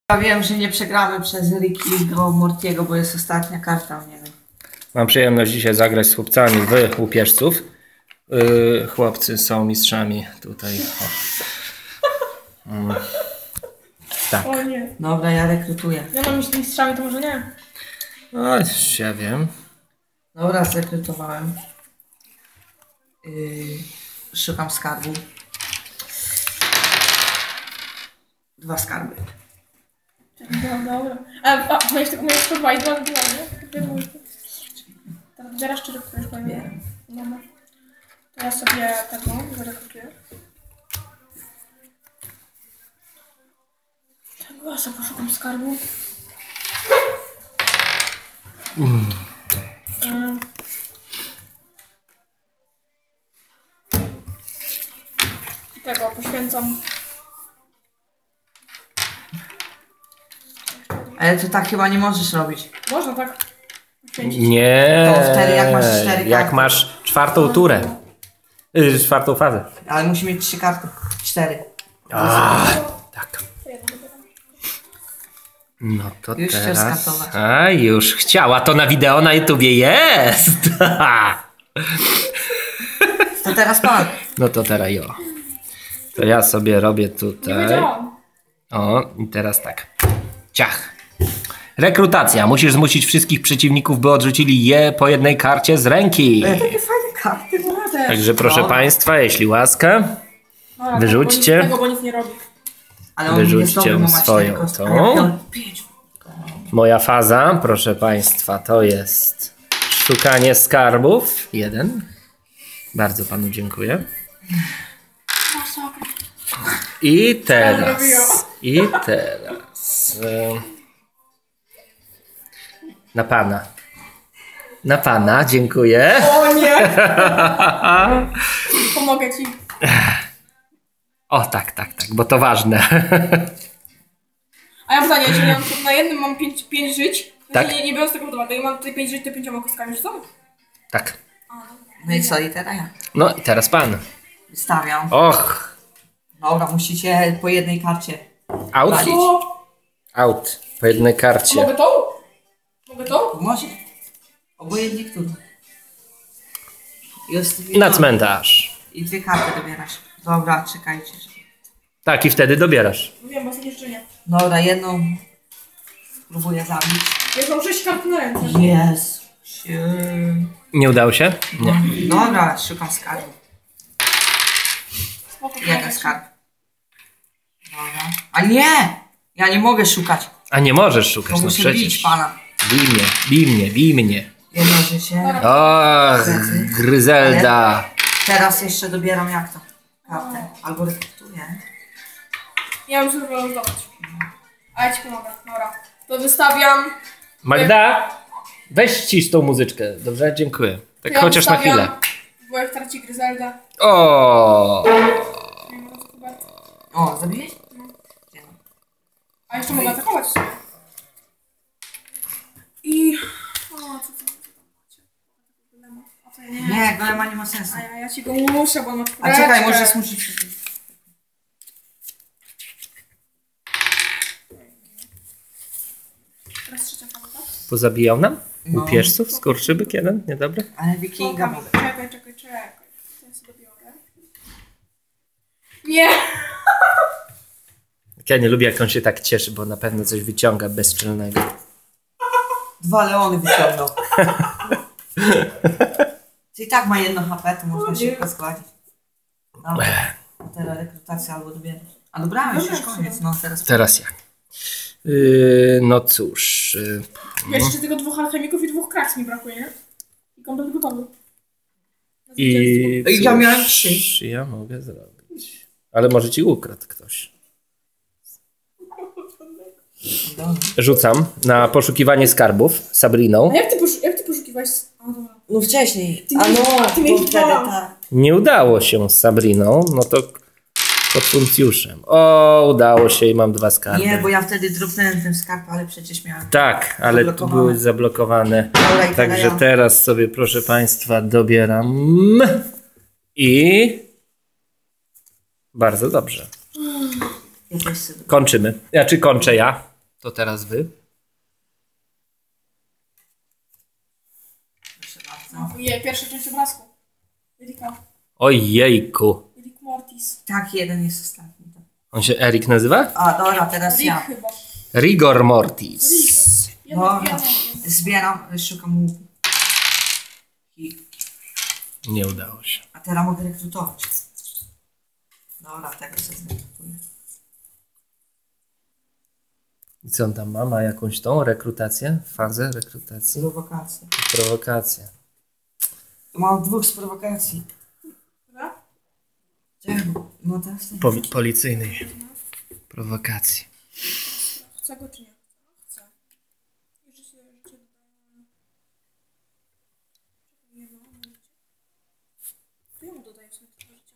Ja wiem, że nie przegramy przez Rickiego Mortiego, bo jest ostatnia karta, nie wiem. Mam przyjemność dzisiaj zagrać z chłopcami w łupieżców. Chłopcy są mistrzami tutaj. Tak. O nie. Dobra, ja rekrutuję. Ja mam iść mistrzami, to może nie. No, ja wiem. Dobra, zrekrutowałem. Szukam skarbu. 2 skarby. Dobra. A możesz tylko dwa i dwa, nie? Teraz wybierasz czy rekrutujesz kolejny? Dobra. To ja sobie taką zarekrutuję. Tego ja sobie poszukam skarbu. Tego poświęcam. Ale to tak chyba nie możesz robić. Można tak poświęcić. Nie. To wtedy jak masz 4 karty. Jak masz 4. turę. 4. fazę. Ale musi mieć 3 karty. 4. Tak. No to Już chcesz teraz... skatować. A, już chciała. To na wideo na YouTubie jest. To teraz pan. No to teraz jo. To ja sobie robię Nie tutaj. wiedziałam. O, i teraz tak. Ciach. Rekrutacja. Musisz zmusić wszystkich przeciwników, by odrzucili je po jednej karcie z ręki. Takie fajne karty. Dobra. Także proszę państwa, jeśli łaska, Dobra, wyrzućcie. Tego, bo nic nie robi. Ale on Wyrzućcie jest dobry, bo ma 4 swoją kostki. tą. A ja miałem 5. Moja faza, proszę państwa, to jest szukanie skarbów. 1. Bardzo panu dziękuję. I teraz. Na pana. Na pana, dziękuję. O nie! Pomogę ci. O, tak, bo to ważne. A ja pytanie, jeżeli na jednym mam 5 żyć, Tak. nie biorąc tego pod uwagę, ja mam tutaj 5 żyć, to 5 kostkami rzucam? Tak. No i co? I teraz ja. No i teraz pan. Stawiam. Och. Dobra, musicie po jednej karcie. Out? Walić. Out. Po jednej karcie. Mogę to? Mogę to? Może. Obojętnie który. Na cmentarz. I 2 karty dobierasz. Dobra, czekajcie. Tak, i wtedy dobierasz. Wiem, bo jeszcze nie. Dobra, jedną próbuję zabić. Ja już mam 6 kart na ręce. Jest. Nie udało się? Nie. Dobra, szukam skarbu. Spoko, Jeden skarb. Dobra. A nie! Ja nie mogę szukać. A nie możesz To szukać, no muszę przecież. bić pana. Bij mnie. Jedno życie. O, Gryzelda. Teraz jeszcze dobieram jak to? Kartę. Albo rekrutuję. Ja bym sobie rozdawać. A ja ci pomogę, dobra. To wystawiam. Magda, weź ścisz tą muzyczkę. Dobrze, dziękuję. Tak Ja chociaż na wystawiam chwilę. Wujek traci Gryzelda. O. O, zabiłeś? A jeszcze mogę atakować sobie. I... O, co to? A to ja nie. Nie, golema nie ma sensu. A ja ci go muszę, bo on ma A czekaj, czwóreczkę. może zmusić. Teraz trzecia karta. Pozabijał nam? No. Łupieżców? Skurczybyk jeden? Niedobry? Ale wikinga mogę. Czekaj. To ja sobie dobiorę. Nie! Ja nie lubię, jak on się tak cieszy, bo na pewno coś wyciąga bezczelnego. 2 leony wyciągnął. Czyli tak ma 1 HP, to można szybko składzić. Dobra. A teraz rekrutacja albo dobieram. A dobrałem już koniec, no teraz. Teraz ja. No cóż. Jeszcze tylko 2 alchemików i 2 kraks mi brakuje, nie? I komplet gotowy. I Ej, ja cóż miałem 3. ja mogę zrobić? Ale może ci ukradł ktoś. Rzucam na poszukiwanie skarbów z Sabriną. A jak ty poszukiwałeś? A, dobra. No wcześniej. Ty A mi- no, ty mi to wtedy dałam. tak. Nie udało się z Sabriną, no to pod funkcjuszem. O, udało się i mam 2 skarby. Nie, bo ja wtedy dropnąłem ten skarb, ale przecież miałem. Tak, ale tu Zablokowane. były zablokowane. Dobra, i Także teraz ja. teraz sobie, proszę państwa, dobieram. I bardzo dobrze. Ja też sobie. Kończymy. Kończę ja. To teraz wy. Proszę bardzo. Ojej, pierwsza część obrazku. Erika. Ojejku. Erik Mortis. Tak, jeden jest ostatni. On się Erik nazywa? A, dobra, teraz Rick ja. chyba. Rigor Mortis. Dobra, zbieram, szukam łuku. Nie udało się. A teraz mogę rekrutować. Dobra, tego sobie zrekrutuję. I co on tam ma? Ma jakąś tą rekrutację? Fazę rekrutacji? Prowokacje. Prowokację. Mam 2 z prowokacji. Dobra? Czego? No teraz ten. Policyjnej prowokacji. Chcę go czy nie? Chcę. Jeszcze się życie dodaję. Nie no, życie. To ja mu dodaję w sumie tylko życie.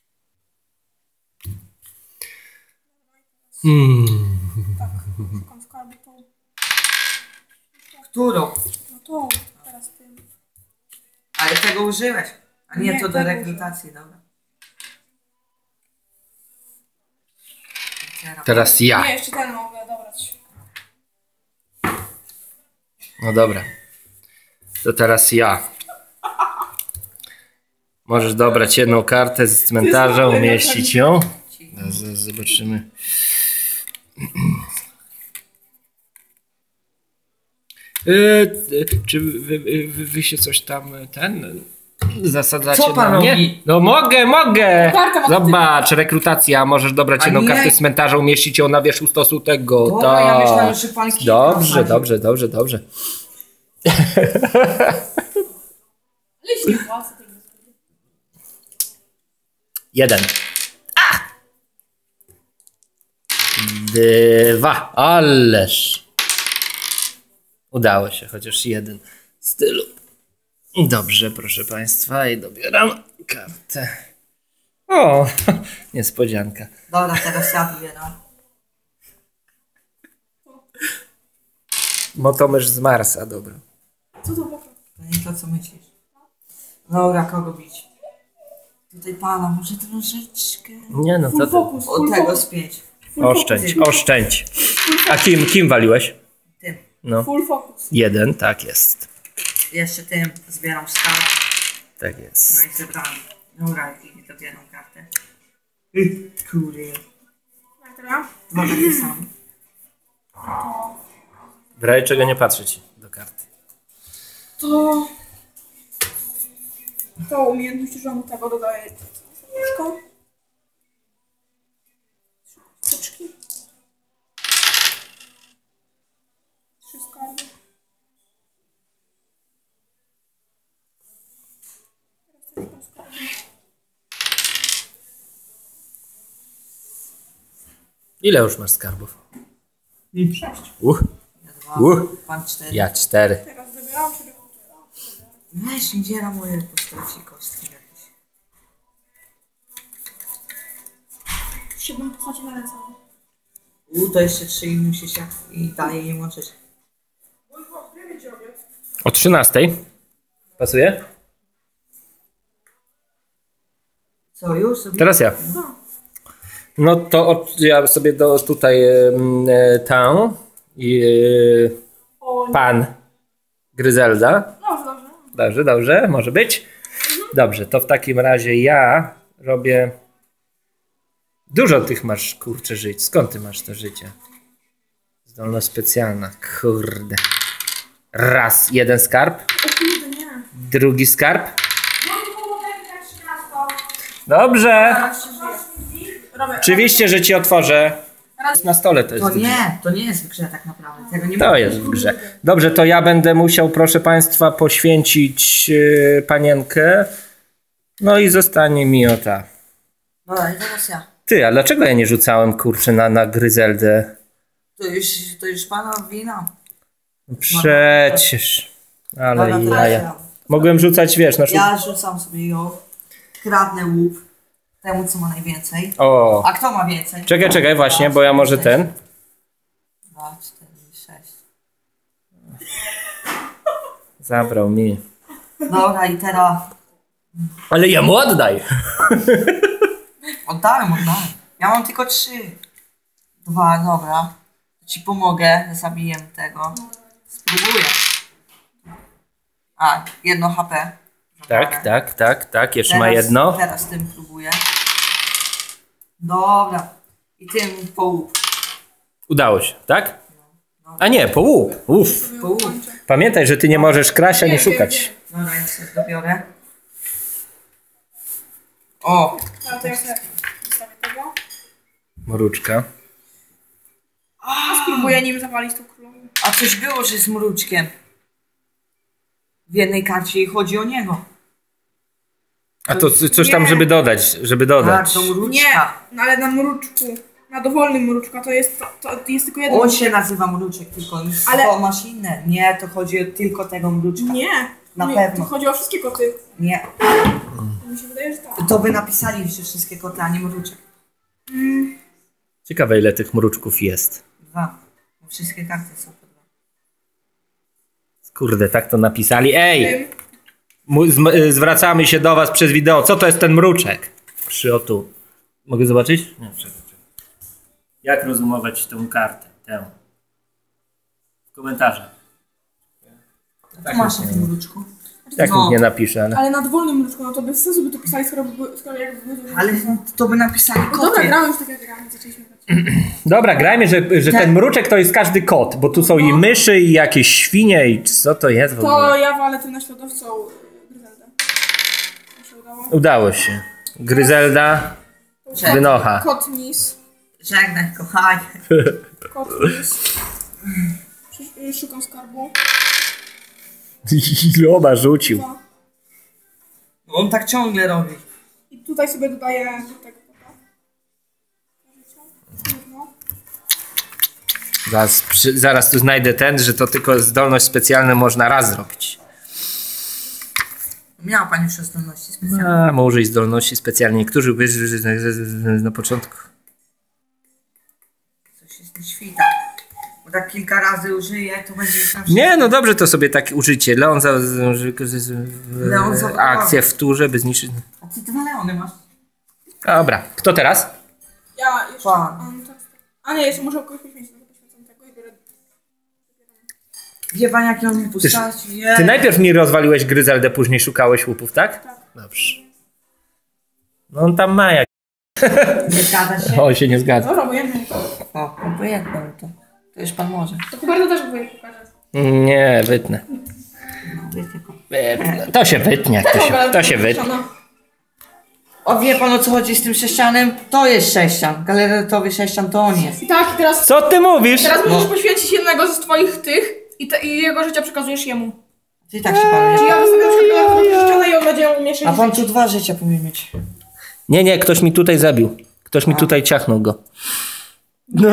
Tak, szukam skarbu tą. Którą? No tą, teraz tym. Ale tego użyłeś. A nie, Nie, to do tego rekrutacji, dobra. Teraz ja. Nie, jeszcze ten mogę dobrać. No dobra. To teraz ja. Możesz dobrać jedną kartę z cmentarza, umieścić ją. Zaraz zobaczymy. Czy wy się coś tam zasadzacie Co pan na mnie? robi? No mogę! Kartę ma Zobacz, rekrutacja, możesz dobrać A jedną nie. kartę z cmentarza, umieścić ją na wierzchu stosu tego. Dobra, ja myślałem, że pan kilka Dobrze, wsadzi. dobrze. Liść nie płacę tej gry. 1. 2. Ależ. Udało się, chociaż 1 z tylu. Dobrze, proszę państwa, i dobieram kartę. O, niespodzianka. Dobra, teraz ja wybieram. Motomysz z Marsa, dobra. Co to pokaż? To nie to, co myślisz. Dobra, kogo bić? Tutaj pana, może troszeczkę. Nie no, Full to ty. focus, Od full tego focus. spięć. Oszczędź. A kim waliłeś? Tym. No, Full focus. 1, tak jest. Jeszcze tym zbieram skarb. Tak No jest. i zebrałem. Dobra, i dobieram kartę. Kurde. Jak teraz? 2 takie same. W razie czego nie patrzeć do karty. To umiejętność użyłam tego dodaję. Serduszko. Tyczki. 3 skarby. Teraz też mam skarby. Ile już masz skarbów? 6. Ja 2, pan 4. Ja 4. Teraz zabieram czy rekrutuję? Weź, gdzie na moje postaci kostki jakieś. 7 postaci na ręce. To jeszcze 3 i musisz jak i dalej je łączyć. O 13. Pasuje? Co, już sobie? Teraz ja. No to ja sobie tutaj tę i O nie. pan Gryzelda. Dobrze. Może być. Dobrze, to w takim razie ja robię... Dużo tych masz, kurczę, żyć. Skąd ty masz to życie? Zdolność specjalna, kurde. Raz, 1 skarb. O kurde, nie. Drugi skarb. Dobrze. Robię. Oczywiście, że ci otworzę. Na stole to jest. To nie jest w grze tak naprawdę. Tego nie To mogę. jest w grze. Dobrze, to ja będę musiał, proszę państwa, poświęcić panienkę. No i zostanie mi o ta. Dobra, i teraz ja. Ty, a dlaczego ja nie rzucałem, kurczę, na Gryzeldę? To już pana wina. Przecież. Ale Dobra, teraz jaja. ja. Mogłem rzucać, wiesz, na Ja rzucam sobie ją. Kradnę łuk. Temu, co ma najwięcej. O. A kto ma więcej? Czekaj, właśnie, bo ja może ten. 2, 4, 6. Zabrał mi. Dobra, i teraz Ale jemu oddaj. oddałem. Ja mam tylko 3. 2, dobra. Ci pomogę, zabiję tego. Spróbuję. A, 1 HP. Tak. Jeszcze ma jedno. Teraz tym próbuję. Dobra. I tym po łup. Udało się, tak? A nie, po łup. Uff. Po łup. Pamiętaj, że ty nie możesz kraść ani szukać. Dobra, ja sobie dobiorę. O! No to ja sobie zostawię tego. Mruczka. A spróbuję nim zawalić tą królową. A coś było, że z mruczkiem. W jednej karcie i chodzi o niego. A to coś tam, żeby dodać, Tak, to Nie, mruczka. no ale na mruczku. Na dowolnym mruczka to jest tylko jeden. On się nazywa mruczek tylko. Ale- To masz inne. Nie, to chodzi o tylko tego mruczka. Nie. Na nie, pewno. To chodzi o wszystkie koty. Nie. Mi się wydaje, że tak. To by napisali że wszystkie koty, a nie mruczek. Ciekawe, ile tych mruczków jest. 2. Bo wszystkie karty są po 2. Kurde, tak to napisali. Ej! Tym. Zwracamy się do was przez wideo. Co to jest ten mruczek? Przyotu. Mogę zobaczyć? Nie, czekaj. Jak rozumować tą kartę? Tę. W komentarzach. Co masz na tym mruczku? Tak No. nikt nie napisze, ale... Ale na dowolnym mruczku, no to bez sensu by to pisali, skoro jakby były. Ale to by napisali No koty. dobra, gramy już tak jak gramy, zaczęliśmy grać. Dobra, grajmy, że ten mruczek to jest każdy kot, bo tu są i myszy, i jakieś świnie, i co to jest w To ogóle? ja walę tym naśladowcą Gryzeldę. Mi się udało. Udało się. Gryzelda, Cześć. wynocha. Kotnis. Żegnaj, kochanie. Kotnis. Szukam skarbu. Iloma rzucił. Dwa. On tak ciągle robi. I tutaj sobie dodaję do tego kota. Jedno. Zaraz tu znajdę ten, że to tylko zdolność specjalna można raz zrobić. Miała pani już zdolności specjalne. A, może użyć zdolności specjalnej. Niektórzy uwierzyli, że na początku. Coś jest nie świta. Bo tak kilka razy użyję, to będzie już na wszystko. Nie, no dobrze, to sobie takie użycie. Leon Leon za- akcję w turze, by zniszczyć. A ty 2 leony masz. Dobra, kto teraz? Ja jeszcze. Pan. A nie, jeszcze muszę kogoś poświęcić, no to poświęcam tego i biorę. Wie pan jakie on mi postaci? Ty najpierw mi rozwaliłeś Gryzeldę, później szukałeś łupów, tak? Tak. Dobrze. No on tam ma jak... Nie zgadza się. On się nie zgadza. Dobra, bo jedno. O, obojętne to. To już pan może. To Huberta też próbuję pokazać. Nie, wytnę. No, wiecie pan. To się wytnie, jak to się wytnie. O, wie pan o co chodzi z tym sześcianem? To jest sześcian. Galeretowy sześcian to on jest. I tak, i teraz. Co ty mówisz? Teraz No. musisz poświęcić jednego z twoich tych i jego życia przekazujesz jemu. Ty tak się pan Czyli nie. ja wystawiam na przykład galeretowy ścianę i on będzie umieszczać. A pan tu 2 życia powinien mieć. Nie, ktoś mi tutaj zabił. Ktoś mi tutaj ciachnął go. No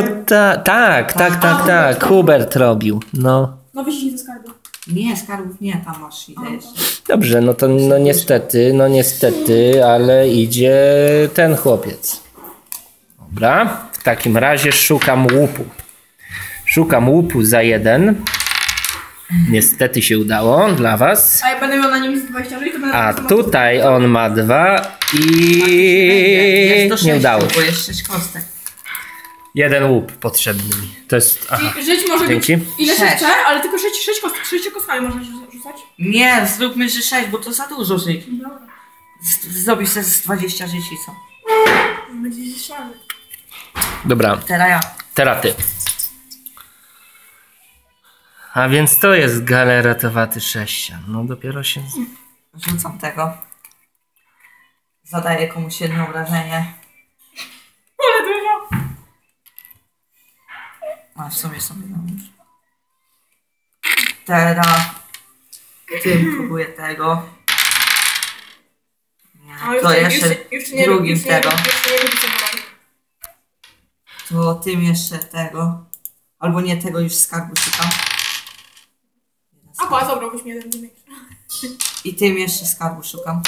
tak. Hubert robił. No. No wyścig ze skarbu. Nie, skarbów nie, tam masz ile jeszcze. Dobrze, no to niestety, ale idzie ten chłopiec. Dobra, w takim razie szukam łupu. Szukam łupu za 1. Niestety się udało dla was. A ja będę miał na nim z 20 żyć, to będę. A tutaj on ma 2 Jest do i 6, nie udało bo się. jest 6 kostek. 1 łup potrzebny mi. To jest... Aha. I żyć może być Dzięki. ile się Sześć. chce, ale tylko 6 kostkami można rzucać. Nie, zróbmy, że 6, bo to za dużo żyć. Dobra. Zrobisz sobie z 20 żyć i co? Będzie szalony. Dobra, Teraz ja. ty. A więc to jest galeretowaty sześcian. No dopiero się... Rzucam tego. Zadaję komuś jedno obrażenie. Ale dużo. A w sumie sobie już. Teraz tym próbuję tego. A Nie, już to nie- jeszcze już nie- drugim już nie- tego. Jeszcze nie lubię samuraj. To tym jeszcze tego. Albo nie tego już skarbu szukam. A pa, zabrałbyś mi jeden dymek. I tym jeszcze skarbu szukam.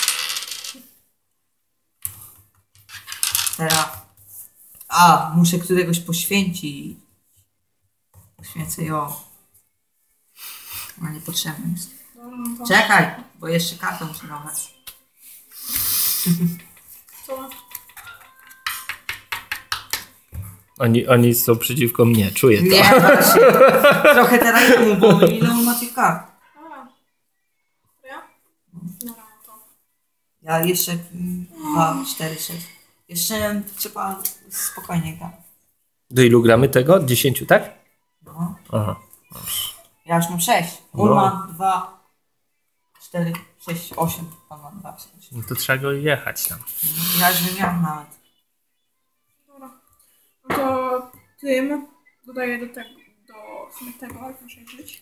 Teraz. A, muszę któregoś poświęcić. Poświęcę ją. Ona niepotrzebna jest. No, to Czekaj, bo jeszcze kartę muszę dawać. co? Oni są przeciwko mnie, czuję to. Nie, właśnie. Trochę teraz jemu, bo ile on ma tych kart? A. Ja? No to. Ja jeszcze 2, 4, 6. Jeszcze trzeba spokojnie grać. Do ilu gramy tego? 10, tak? No. Aha. Ja już mam 6. On No. ma 2, 4, 6, 8. On ma 2, 6. No to trzeba go jechać tam. Ja już wymiałem nawet. Dobra. No to tym dodaję do tego, jak muszę żyć.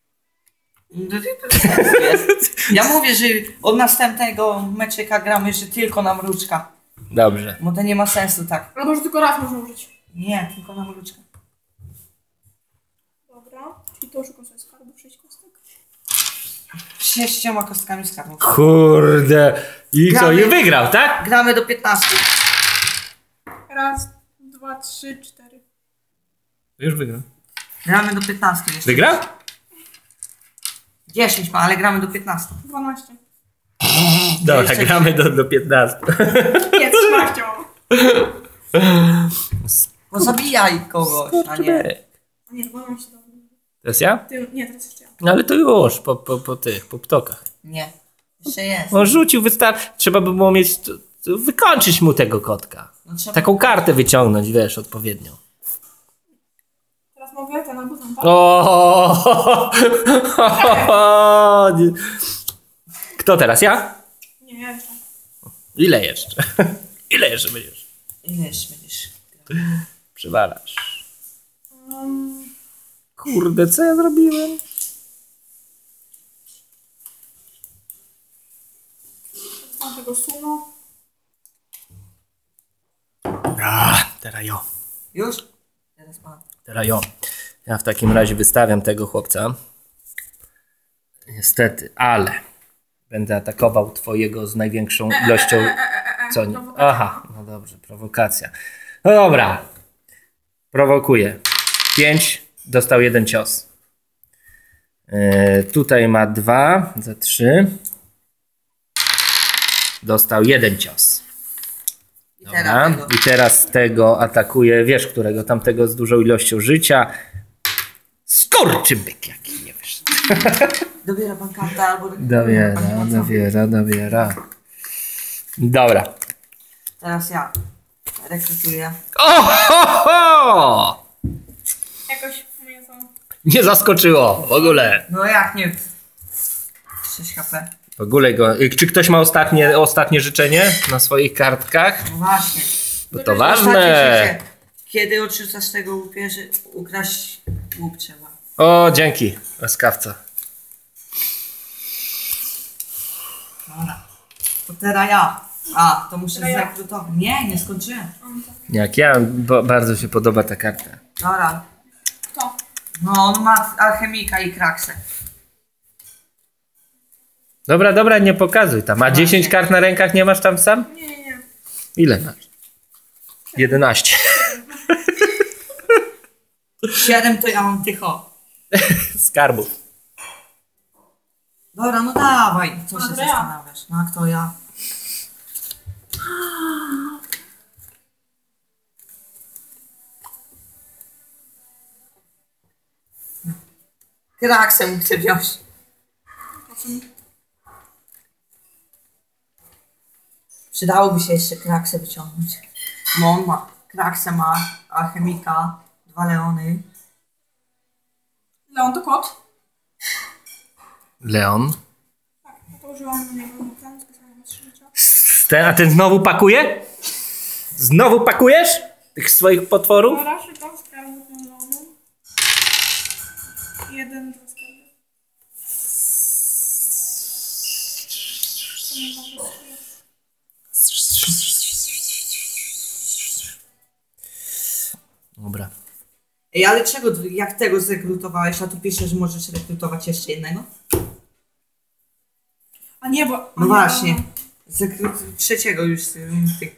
Ja mówię, że od następnego meczyka gramy, że tylko na mruczka. Dobrze. Bo to nie ma sensu tak. Albo że tylko raz można użyć. Nie, tylko na mruczka. Dobra. Czyli to szukam sobie skarbu 6 kostek. 6 kostkami skarbów. Kurde. I co? I wygrał, tak? Gramy do 15. Raz, 2, 3, 4. Już wygrał. Gramy do 15 jeszcze. Wygrał? 10 ma, ale gramy do 15. 12. Dobra, Jeszcze gramy do 15. Nie, 13 mam. Bo zabijaj kogoś, a nie. A nie, 12 dobra. Teraz ja? Ty, nie, teraz jeszcze ja. No ale to już, po ptokach. Nie. Jeszcze jest. On rzucił, trzeba by było mieć, wykończyć mu tego kotka. No trzeba... Taką kartę wyciągnąć, wiesz, odpowiednią. Teraz mogę ten albo ten, tak? O! Kto teraz? Ja? Nie, ja jeszcze. Ile jeszcze? Ile jeszcze będziesz? Ile jeszcze będziesz? Przywalasz. Kurde, co ja zrobiłem? Mam tego suno. Teraz jo. Już? Teraz pan. Teraz jo. Ja w takim razie wystawiam tego chłopca. Niestety, ale będę atakował twojego z największą ilością... Co nie? Aha, no dobrze, prowokacja. No dobra. Prowokuję. 5, dostał 1 cios. Tutaj ma 2, za 3. Dostał 1 cios. Dobra. I teraz tego atakuje, wiesz którego, tamtego z dużą ilością życia. Skurczybyk jaki, nie wiesz. Dobiera pan kartę albo... Dobiera. Dobra. Teraz ja rekrutuję. Ohoho! Jakoś mnie to... Nie zaskoczyło w ogóle. No jak nie? 6 HP. W ogóle go. Czy ktoś ma ostatnie życzenie na swoich kartkach? No właśnie. Bo to Ostatnie ważne. życie. Kiedy odrzucasz tego łupierzy, ukraść łup trzeba. O, dzięki, łaskawca. Dobra. To teraz ja. A, to muszę Teraz ja. zrekrutować. Nie skończyłem. Jak ja, bardzo się podoba ta karta. Dobra. Kto? No, on ma alchemika i kraksę. Dobra, nie pokazuj tam. A 10 kart na rękach nie masz tam sam? Nie. Ile masz? 11. 7 to ja mam tycho. Skarbów. Dobra, no dawaj. Co się Dobra, ja. zastanawiasz? No a kto ja? Kraksę chcę wziąć. Przydałoby się jeszcze kraksę wyciągnąć. No on ma. Kraksę ma, alchemika, 2 leony. Leon to kot? Leon. Tak, no to użyłam na niego ten specjalnie 3 życia. A ten znowu pakuje? Znowu pakujesz? Tych swoich potworów? Dobra, szukam skarbu tym Leonem. 1, 2 skarby. Dobra. Ej, ale czego, jak tego zrekrutowałeś, a tu piszesz, że możesz rekrutować jeszcze jednego? A nie, bo... No właśnie. Trzeciego już z tych.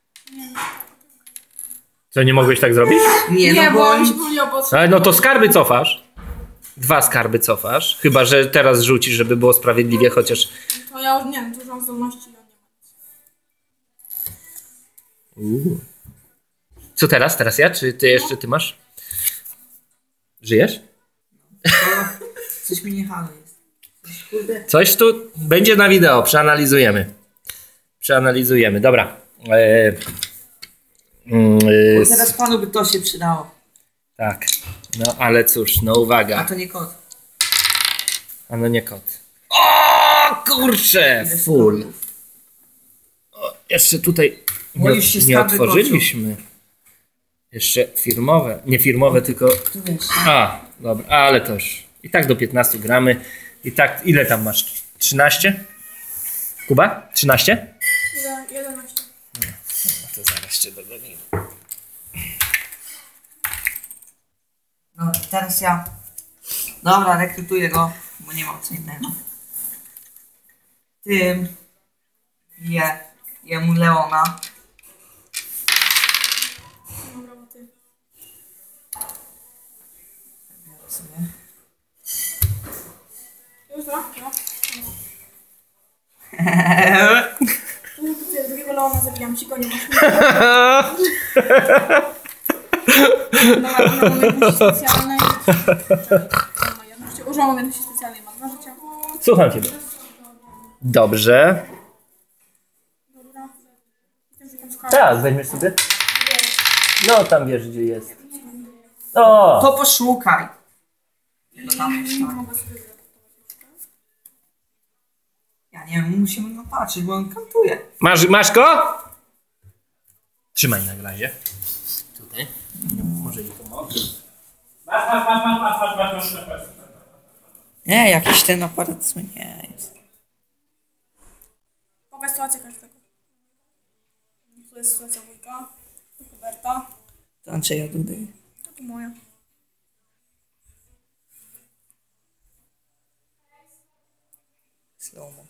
Co, nie mogłeś tak zrobić? Nie, Nie, no bo bo on się powiedział, bo... Ale no to skarby cofasz. 2 skarby cofasz. Chyba że teraz rzucisz, żeby było sprawiedliwie, chociaż... To ja już nie wiem, to użyłam zdolności i on nie ma. Co teraz? Teraz ja? Czy ty jeszcze ty masz? Żyjesz? To coś mi nie halo jest. Coś, kurde. Coś tu będzie na wideo. Przeanalizujemy. Dobra. Bo teraz panu by to się przydało. Tak. No ale cóż, no A uwaga. to nie kot. A no nie kot. O kurczę! Full. O, jeszcze tutaj Bo już się nie stawy otworzyliśmy. Jeszcze firmowe. Nie firmowe, tylko... Tu wiesz. A, dobra, ale to już. I tak do 15 gramy. I tak, ile tam masz? 13? Kuba? 13? 11. No to zaraz cię dogonimy. No teraz ja. Dobra, rekrutuję go, bo nie mam co innego. Tym jemu Leona. Dobra, bo ty. Biorę sobie. Już to? No. Ty drugiego Leona zabijam ci go, nie masz. Dobra, mam jedności specjalnej. Użyłam umiejętności specjalnej, ma 2 życia. Słucham ciebie. Dobrze. Dobra. Szukam skarbów. Tak, weźmiesz sobie? No tam wiesz gdzie jest. O! To poszukaj. No tam jest, tak. Mogę sobie zreportować jeszcze. Ja nie wiem, musimy go patrzeć, bo on kantuje. Masz go? Trzymaj na razie. Tutaj. Może nie pomogę. Nie, jakiś ten aparat zły nie jest. Pokaż sytuację każdego. Tu jest sytuacja wujka. Tu Huberta. To Andrzeja Dudy. A tu moja. Slow-mo.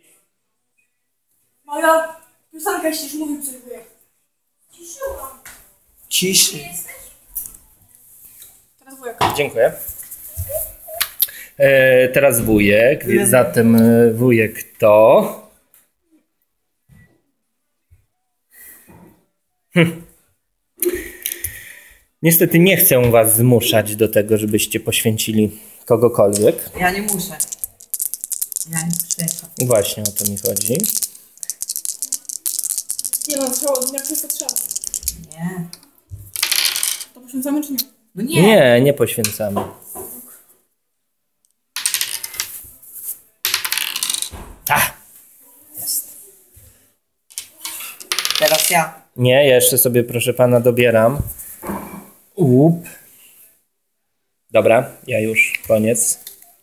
Maja, piosenka ścisz, mówi coś wujek. Ciszy. Teraz wujek. Dziękuję. Teraz wujek, więc zatem wujek to... Niestety nie chcę was zmuszać do tego, żebyście poświęcili kogokolwiek. Ja nie muszę. Ja nie poświęcam. Właśnie o to mi chodzi. Nie no, trzeba, jak wszystko trzeba. Nie. To poświęcamy czy nie? No nie. Nie, nie poświęcamy. Jest. Teraz ja. Nie, ja jeszcze sobie proszę pana dobieram. Łup. Dobra, ja już, koniec.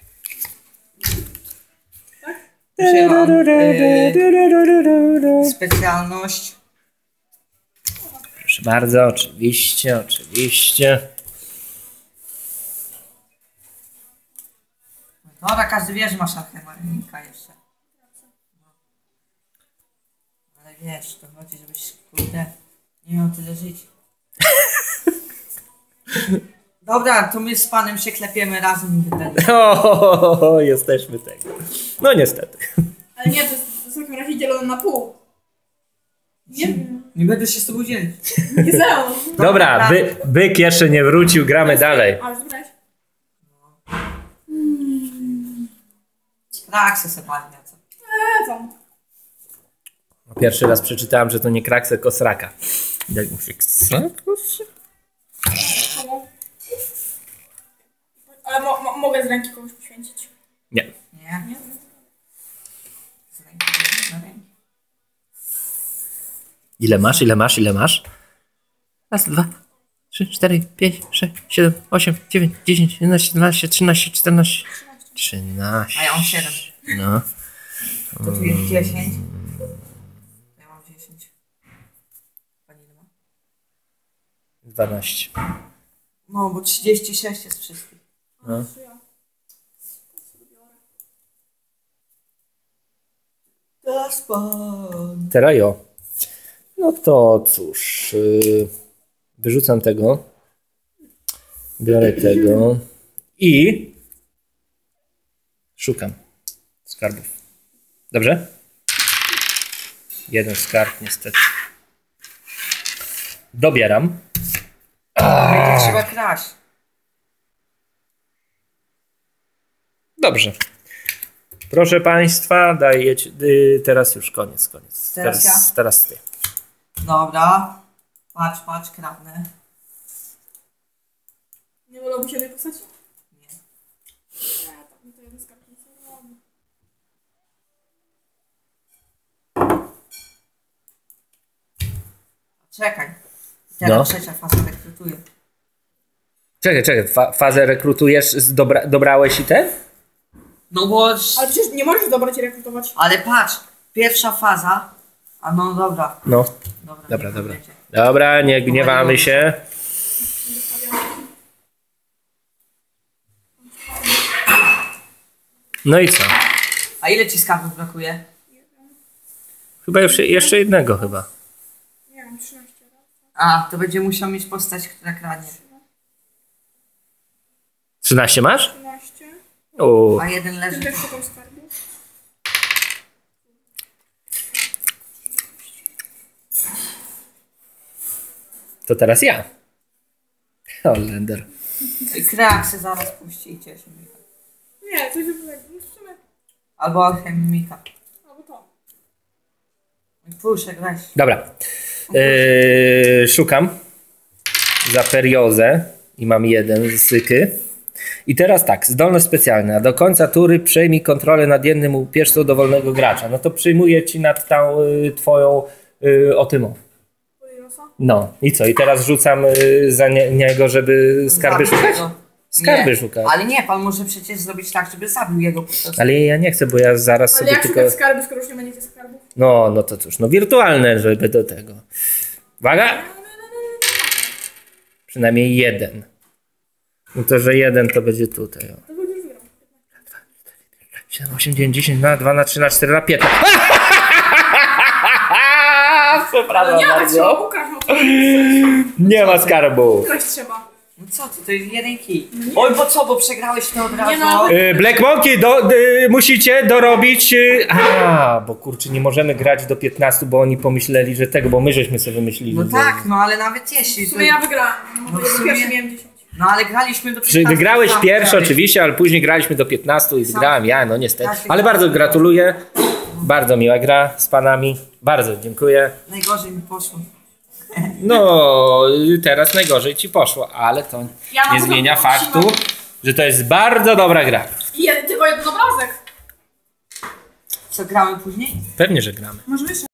Przyjęłam specjalność. Proszę bardzo, oczywiście, oczywiście. Dobra, każdy wie, że masz alchemika jeszcze. Ale wiesz, to chodzi, żebyś, kurde, nie miał tyle żyć. Dobra, to my z panem się klepiemy razem i wtedy. O, jesteśmy tego. No niestety. Ale nie, to jest w takim razie dzielone na pół. Nie wiem. Nie będę się z tobą dzielić. Nie znam. Dobra, byk jeszcze nie wrócił, gramy dalej. A, już wybrałeś? Kraksy se panie, co? Co? Pierwszy raz przeczytałem, że to nie krak, tylko sraka. Jak mówię, Komu? Ale mogę z ręki komuś poświęcić. nie. Nie? Nie? Z ręki na ręki. Ile masz, ile masz, ile masz? Raz, 2, 3, 4, 5, 6, 7, 8, 9, 10, 11, 12, 13, 14, 13. A ja mam 7. No. To tu jest 10. Ja mam 10. Pani ile ma? 12. No, bo 36 jest wszystkich. No. Teraz pan. Teraz jo. No to cóż. Wyrzucam tego. Biorę tego. I szukam skarbów. Dobrze? Jeden skarb niestety. Dobieram. Będzie trzeba kraść. Dobrze. Proszę Państwa, dajecie. Teraz już koniec. Teraz ja? Teraz ty. Dobra. Patrz, kradnę. Nie wolałby się tej postaci? Nie. Tak mi to jeden skarb nie robi. Czekaj. Teraz No. trzecia faza rekrutuje. Czekaj. Fazę rekrutujesz. Dobrałeś i ten? No bo... Ale przecież nie możesz dobrać i rekrutować. Ale patrz. Pierwsza faza. A no dobra. No. Dobra. Dobra, nie gniewamy się. No i co? A ile ci skarbów brakuje? Chyba jeszcze jednego chyba. Nie wiem, 13 lat. A, to będzie musiał mieć postać, która kradnie. 13 masz? 13. O. A jeden Ty leży. też szukam skarbu. To teraz ja. Holender. Krak se zaraz puści i cieszy mnie. Nie, to jest tak. No w sumie. Albo alchemika. Albo to. Puszek, weź. Dobra. Szukam za periozę i mam jeden z syky. I teraz tak, zdolność specjalna. Do końca tury przejmij kontrolę nad jednym upierzcą dowolnego gracza. No to przyjmuję ci nad tą twoją otymą. Polirosa? No i co? I teraz rzucam za niego, żeby skarby Zabił szukać? go. Skarby Nie, szukać. ale nie, pan może przecież zrobić tak, żeby zabił jego po prostu. Ale ja nie chcę, bo ja zaraz Ale sobie jak tylko... szukać skarby, skoro już nie będzie tych skarbów? No to cóż, no wirtualne, żeby do tego. Uwaga! Przynajmniej jeden. No to, że jeden to będzie tutaj. O. To będziesz grał. 7, 8, 9, 10, na 2, na 3, na 4, na 5. Przepraszam Nie, tak trzeba bardzo. ukraść. Nie ma skarbu. Ukraść trzeba. No co ty, to jest jeden kij. Oj, bo co, bo przegrałeś to od razu. Nie no. Black Monkey, musicie dorobić... bo kurczę, nie możemy grać do 15, bo oni pomyśleli, że tego, bo my żeśmy sobie wymyślili. No że- tak, no ale nawet jeśli... W sumie ja wygrałem. No w sumie- Pierwszy miałem 10. No ale graliśmy do 15. Wygrałeś tam pierwszy grałeś. oczywiście, ale później graliśmy do 15 i wygrałem ja, no niestety. Ja się Ale bardzo gratuluję. Bardzo miła gra z panami. Bardzo dziękuję. Najgorzej mi poszło. No, teraz najgorzej ci poszło, ale to Ja mam nie zmienia podobną faktu, siłę. że to jest bardzo dobra gra. I tylko jeden obrazek. Co, gramy później? Pewnie, że gramy. Może jeszcze.